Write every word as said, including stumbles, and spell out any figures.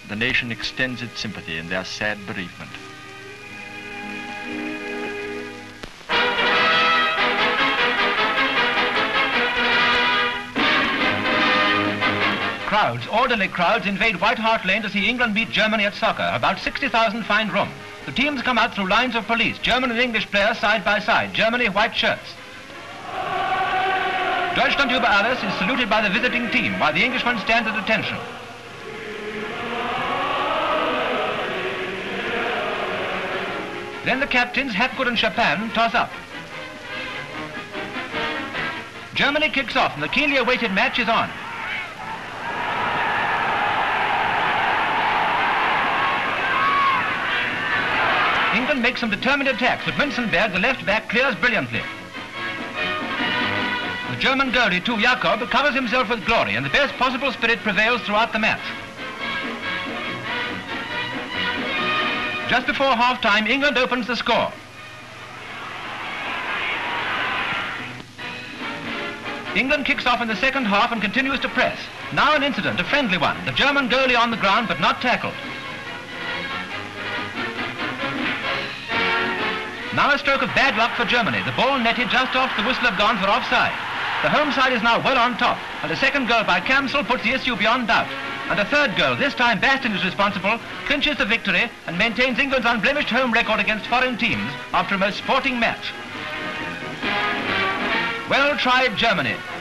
the nation extends its sympathy in their sad bereavement. Crowds, orderly crowds, invade White Hart Lane to see England beat Germany at soccer. About sixty thousand find room. The teams come out through lines of police, German and English players side by side, Germany white shirts. Deutschland über alles is saluted by the visiting team, while the Englishman stands at attention. Then the captains, Hapgood and Chopin, toss up. Germany kicks off and the keenly awaited match is on. England makes some determined attacks, but Winsenberg, the left back, clears brilliantly. The German goalie, too, Jakob, covers himself with glory, and the best possible spirit prevails throughout the match. Just before half-time, England opens the score. England kicks off in the second half and continues to press. Now an incident, a friendly one. The German goalie on the ground, but not tackled. Now a stroke of bad luck for Germany. The ball netted just off the whistle have gone for offside. The home side is now well on top, and a second goal by Kamsel puts the issue beyond doubt. And a third goal, this time Baston is responsible, clinches the victory and maintains England's unblemished home record against foreign teams after a most sporting match. Well tried, Germany.